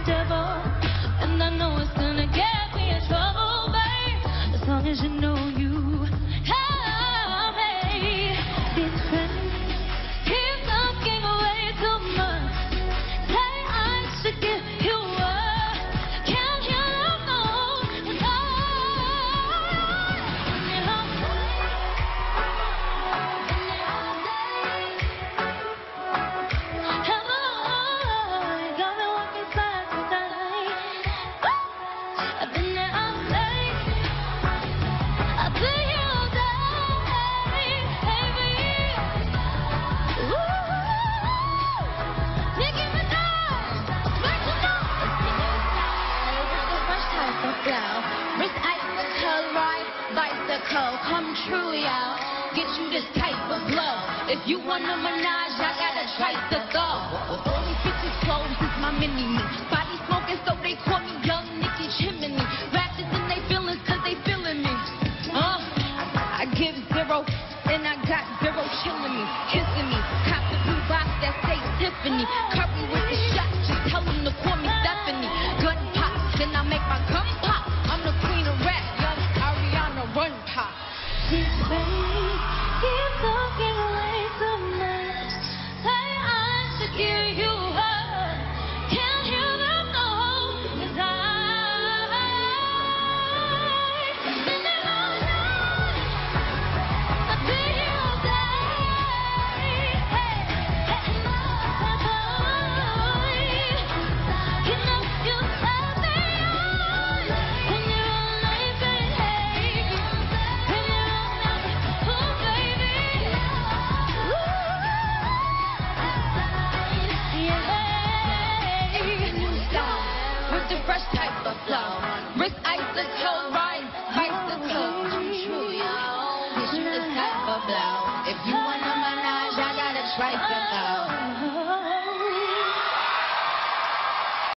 devil, and I know it's gonna get me in trouble, babe. As long as you know you have me. These friends keep talking way too much. Say I should give you up. Can't hear them no. Wrist icicle, ride bicycle, come true, y'all. Get you this type of blow. If you want a menage, I got a tricycle. All these bitches clothes is my mini-me.